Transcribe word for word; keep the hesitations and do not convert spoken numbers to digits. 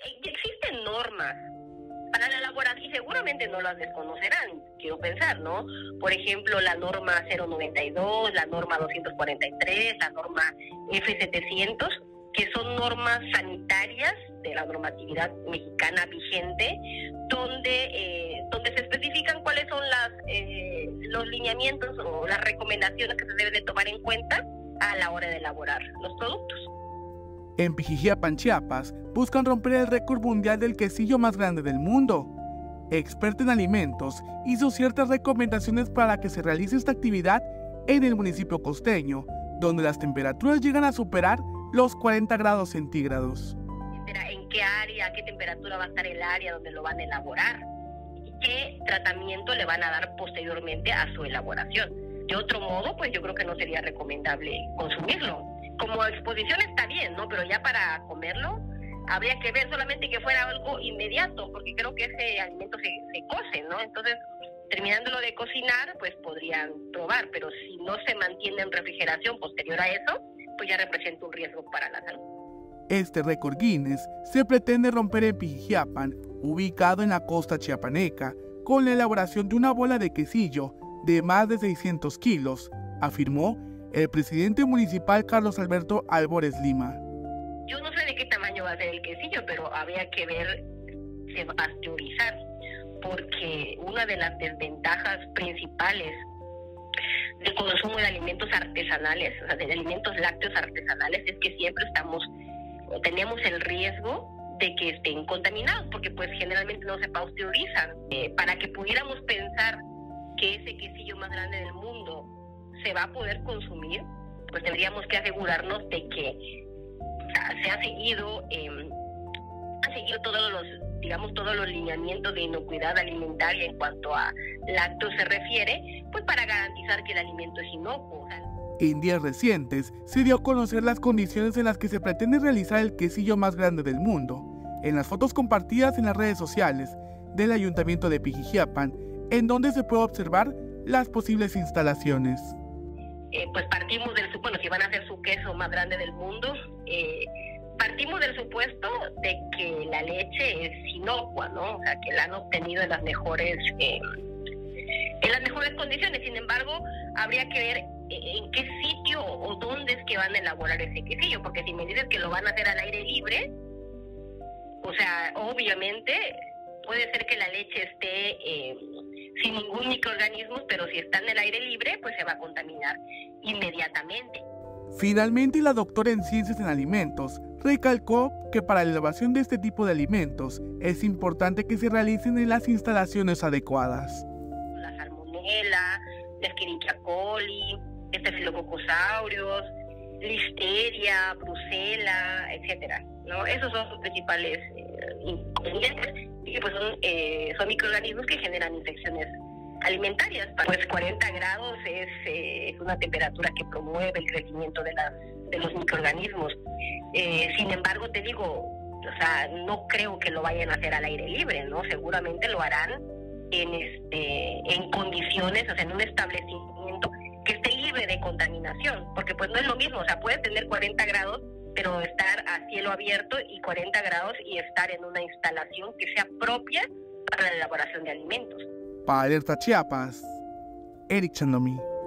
existen normas para la elaboración y seguramente no las desconocerán, quiero pensar, ¿no? Por ejemplo, la norma cero noventa y dos, la norma doscientos cuarenta y tres, la norma F setecientos, que son normas sanitarias de la normatividad mexicana vigente, donde, eh, donde se especifican cuáles son las, eh, los lineamientos o las recomendaciones que se deben de tomar en cuenta a la hora de elaborar los productos. En Pijijiapan, Chiapas, buscan romper el récord mundial del quesillo más grande del mundo. Experta en alimentos hizo ciertas recomendaciones para que se realice esta actividad en el municipio costeño, donde las temperaturas llegan a superar los cuarenta grados centígrados. ¿En qué área, a qué temperatura va a estar el área donde lo van a elaborar? ¿Y qué tratamiento le van a dar posteriormente a su elaboración? De otro modo, pues yo creo que no sería recomendable consumirlo. Como exposición está bien, ¿no? Pero ya para comerlo habría que ver solamente que fuera algo inmediato, porque creo que ese alimento se, se cose, ¿no? Entonces, terminándolo de cocinar, pues podrían probar, pero si no se mantiene en refrigeración posterior a eso, pues ya representa un riesgo para la salud. Este récord Guinness se pretende romper en Pijijiapan, ubicado en la costa chiapaneca, con la elaboración de una bola de quesillo de más de seiscientos kilos, afirmó el presidente municipal Carlos Alberto Albores Lima. Yo no sé de qué tamaño va a ser el quesillo, pero habría que ver, se va a pasteurizar, porque una de las desventajas principales del consumo de alimentos artesanales, o sea, de alimentos lácteos artesanales, es que siempre estamos, o tenemos el riesgo de que estén contaminados, porque pues generalmente no se pasteurizan. Eh, para que pudiéramos pensar que ese quesillo más grande del mundo se va a poder consumir, pues tendríamos que asegurarnos de que o sea, se ha seguido, eh, ha seguido todos los, digamos, todos los lineamientos de inocuidad alimentaria en cuanto a lácteos se refiere, pues para garantizar que el alimento es inocuo. O sea, en días recientes se dio a conocer las condiciones en las que se pretende realizar el quesillo más grande del mundo. En las fotos compartidas en las redes sociales del Ayuntamiento de Pijijiapan, en donde se puede observar las posibles instalaciones. Eh, pues partimos del supuesto, bueno, si van a hacer su queso más grande del mundo, eh, partimos del supuesto de que la leche es inocua, ¿no? O sea, que la han obtenido en las mejores, eh, en las mejores condiciones. Sin embargo, habría que ver en qué sitio o dónde es que van a elaborar ese quesillo, porque si me dices que lo van a hacer al aire libre, o sea, obviamente puede ser que la leche esté eh, sin ningún microorganismo, pero si está en el aire libre, pues se va a contaminar inmediatamente. Finalmente, la doctora en Ciencias en Alimentos recalcó que para la elaboración de este tipo de alimentos es importante que se realicen en las instalaciones adecuadas. La salmonela, la Escherichia coli, Staphylococcus aureus, Listeria, Brucella, etcétera, ¿no? Esos son los principales eh, inconvenientes y pues son, eh, son microorganismos que generan infecciones alimentarias. Pues cuarenta grados es, eh, es una temperatura que promueve el crecimiento de, las, de los microorganismos. Eh, sin embargo, te digo, o sea, no creo que lo vayan a hacer al aire libre, ¿no? Seguramente lo harán en, este, en condiciones, o sea, en un establecimiento que esté libre de contaminación, porque pues no es lo mismo, o sea, puede tener cuarenta grados, pero estar a cielo abierto y cuarenta grados y estar en una instalación que sea propia para la elaboración de alimentos. Para Alerta Chiapas, Eric Chandomí.